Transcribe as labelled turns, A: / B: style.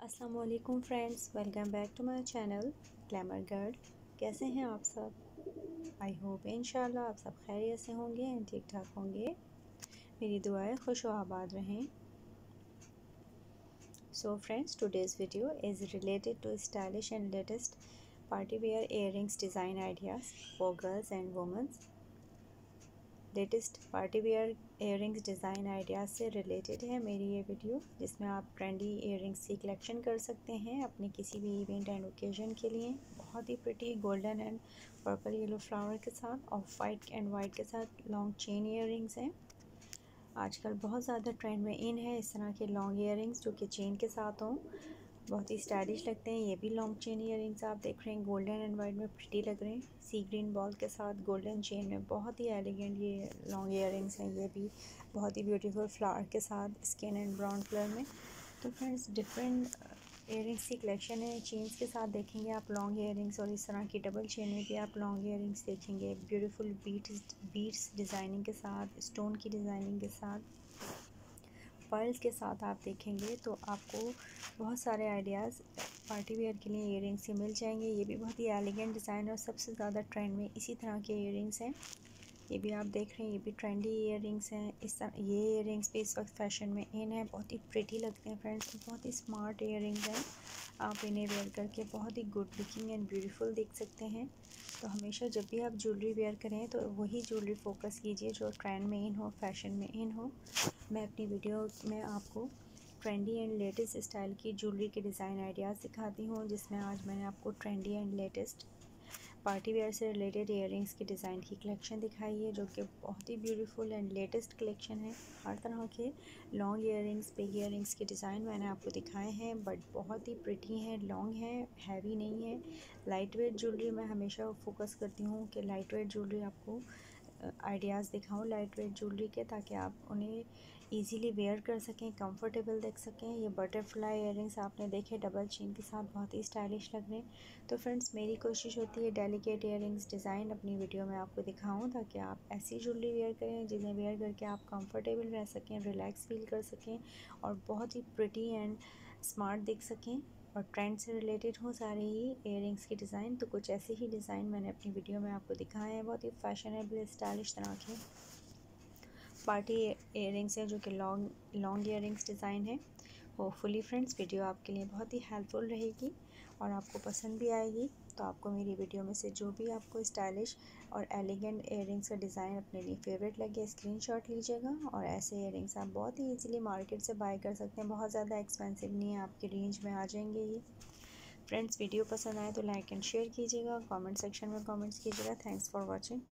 A: अस्सलाम वालेकुम friends, welcome back to my channel glamour girl. कैसे हैं आप सब? आई होप इंशाल्लाह आप सब खैरियत से होंगे एंड ठीक ठाक होंगे। मेरी दुआएं खुश व आबाद रहें। सो friends, today's video is related to stylish and latest party wear earrings design ideas for girls and womens. Latest party wear earrings design ideas से रिलेटेड है मेरी ये वीडियो, जिसमें आप ट्रेंडी इयररिंग्स की कलेक्शन कर सकते हैं अपने किसी भी इवेंट एंड ओकेजन के लिए। बहुत ही pretty golden and purple yellow flower के साथ और वाइट एंड वाइट के साथ लॉन्ग चेन इयररिंग्स हैं। आजकल बहुत ज़्यादा ट्रेंड में इन है इस तरह के लॉन्ग इयररिंग्स जो कि चेन के साथ हों, बहुत ही स्टाइलिश लगते हैं। ये भी लॉन्ग चेन इयररिंग्स आप देख रहे हैं, गोल्डन एंड वाइट में प्रिटी लग रहे हैं। सी ग्रीन बॉल के साथ गोल्डन चेन में बहुत ही एलिगेंट ये लॉन्ग इयररिंग्स हैं। ये भी बहुत ही ब्यूटीफुल फ्लावर के साथ स्किन एंड ब्राउन कलर में। तो फ्रेंड्स, डिफरेंट इयररिंग्स की कलेक्शन है। चेन्स के साथ देखेंगे आप लॉन्ग इयररिंग्स, और इस तरह की डबल चेन में भी आप लॉन्ग इयररिंग्स देखेंगे ब्यूटीफुल बीट्स डिज़ाइनिंग के साथ, स्टोन की डिज़ाइनिंग के साथ, पर्ल्स के साथ आप देखेंगे तो आपको बहुत सारे आइडियाज़ पार्टी वेयर के लिए इयररिंग्स से मिल जाएंगे। ये भी बहुत ही एलिगेंट डिज़ाइन और सबसे ज़्यादा ट्रेंड में इसी तरह के इयररिंग्स हैं। ये भी आप देख रहे हैं, ये भी ट्रेंडी इयररिंग्स हैं। इस तरह ये इयररिंग्स भी इस वक्त फैशन में इन है, बहुत ही प्रिटी लगते हैं फ्रेंड्स, बहुत ही स्मार्ट इयररिंग्स हैं। आप इन्हें वेयर करके बहुत ही गुड लुकिंग एंड ब्यूटीफुल देख सकते हैं। तो हमेशा जब भी आप ज्वेलरी वेयर करें तो वही ज्वेलरी फोकस कीजिए जो ट्रेंड में इन हो, फैशन में इन हो। मैं अपनी वीडियो में आपको ट्रेंडी एंड लेटेस्ट स्टाइल की ज्वेलरी के डिज़ाइन आइडियाज़ सिखाती हूँ, जिसमें आज मैंने आपको trendy and latest party wear से रिलेटेड इयररिंग्स की डिज़ाइन की कलेक्शन दिखाई है, जो कि बहुत ही ब्यूटीफुल एंड लेटेस्ट कलेक्शन है। हर तरह के लॉन्ग इयररिंग्स, बिग इयररिंग्स के डिज़ाइन मैंने आपको दिखाए हैं, बट बहुत ही प्रिटी हैं, लॉन्ग हैं, हैवी नहीं है। लाइट वेट ज्वेलरी मैं हमेशा फोकस करती हूँ कि लाइट वेट ज्वेलरी आपको आइडियाज़ दिखाऊं लाइट वेट ज्वेलरी के, ताकि आप उन्हें इजीली वेयर कर सकें, कंफर्टेबल देख सकें। ये बटरफ्लाई इयररिंग्स आपने देखे डबल चेन के साथ, बहुत ही स्टाइलिश लग रहे हैं। तो फ्रेंड्स, मेरी कोशिश होती है डेलिकेट इयररिंग्स डिज़ाइन अपनी वीडियो में आपको दिखाऊं, ताकि आप ऐसी ज्वेलरी वेयर करें जिन्हें वेयर करके आप कंफर्टेबल रह सकें, रिलैक्स फील कर सकें और बहुत ही प्रिटी एंड स्मार्ट दिख सकें, और ट्रेंड से रिलेटेड हो सारे ही इयररिंग्स की डिज़ाइन। तो कुछ ऐसे ही डिज़ाइन मैंने अपनी वीडियो में आपको दिखाए हैं। बहुत ही फैशनेबल स्टाइलिश तरह के पार्टी इयररिंग्स हैं, जो कि लॉन्ग इयररिंग्स डिज़ाइन है। होपफुली फ्रेंड्स, वीडियो आपके लिए बहुत ही हेल्पफुल रहेगी और आपको पसंद भी आएगी। तो आपको मेरी वीडियो में से जो भी आपको स्टाइलिश और एलिगेंट इयररिंग्स का डिज़ाइन अपने लिए फ़ेवरेट लगे, स्क्रीनशॉट लीजिएगा। और ऐसे इयररिंग्स आप बहुत ही ईजिली मार्केट से बाय कर सकते हैं, बहुत ज़्यादा एक्सपेंसिव नहीं है, आपकी रेंज में आ जाएंगे ये। फ्रेंड्स, वीडियो पसंद आए तो लाइक एंड शेयर कीजिएगा, कमेंट सेक्शन में कमेंट्स कीजिएगा। Thanks for watching.